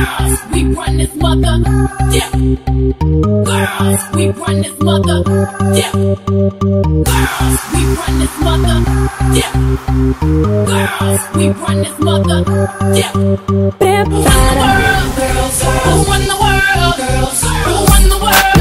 Girls, we run this mother. Yeah. Girls, we run this mother. Yeah. Girls, we run this mother. Yeah. Girls, we run this mother. Yeah. Who run the world? Girls. Who run the world? Girls. Who run the world?